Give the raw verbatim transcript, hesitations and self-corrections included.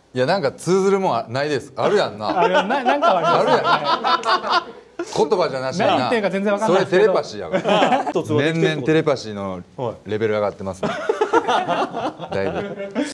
いやなんか通ずるもんないです。あるやんな。 あれななんかはありますよね。 言葉じゃなしにな。 何言ってんか全然わかんそないですけど。 れテレパシーやから。年々テレパシーのレベル上がってますね。だいぶ。